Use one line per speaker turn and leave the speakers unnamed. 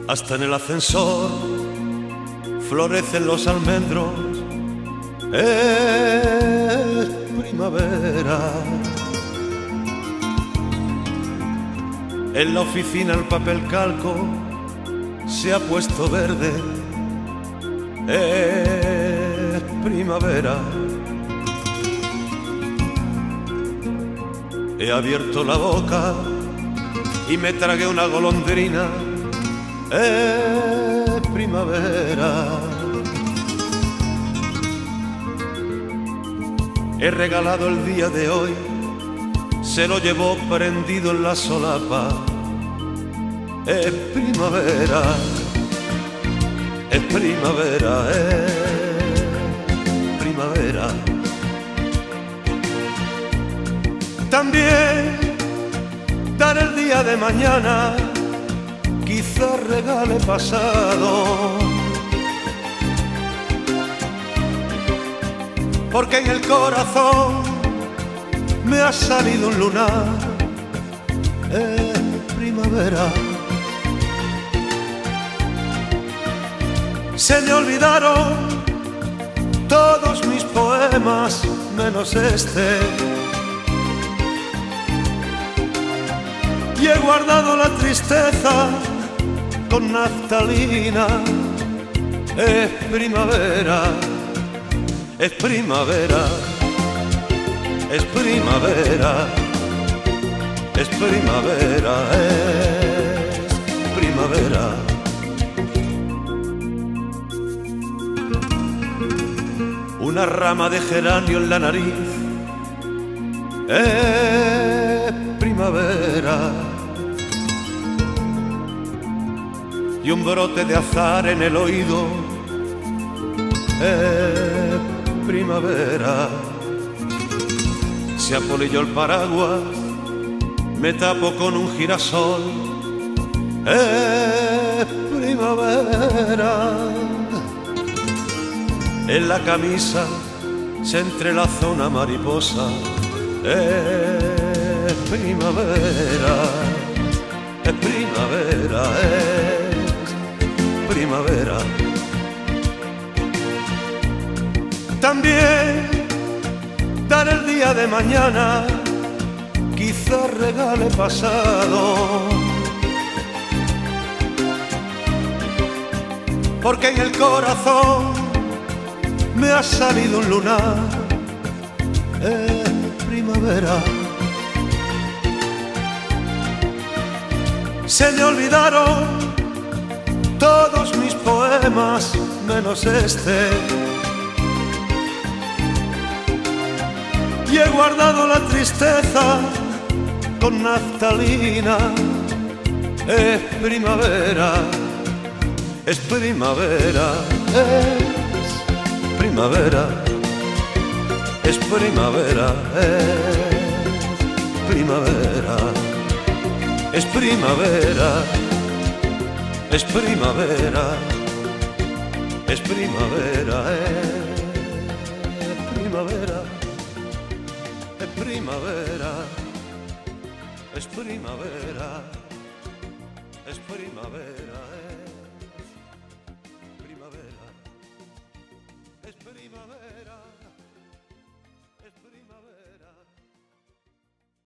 hasta en el ascensor florecen los almendros. Es primavera. En la oficina el papel calco se ha puesto verde. Es primavera. He abierto la boca y me tragué una golondrina. Es primavera. He regalado el día de hoy, se lo llevó prendido en la solapa. Es primavera, es primavera, es primavera. También dar el día de mañana, quizás regale pasado, porque en el corazón me ha salido un lunar. Es primavera. Se me olvidaron todos mis poemas menos este, y he guardado la tristeza con naftalina. Es primavera, es primavera, es primavera, es primavera, es primavera. Una rama de geranio en la nariz. Es primavera. Y un brote de azahar en el oído. Es primavera. Se apolilló el paraguas, me tapo con un girasol. Es primavera. En la camisa se entrelaza una mariposa. Es primavera, es primavera, es primavera. También dar el día de mañana, quizás regale pasado, porque en el corazón me ha salido un lunar. Es primavera. Se me olvidaron todos mis poemas menos este, y he guardado la tristeza con naftalina. Es primavera, es primavera, es primavera, es primavera, es primavera, es primavera, es primavera, es primavera, es primavera, es primavera, es primavera, es primavera, es primavera, es primavera.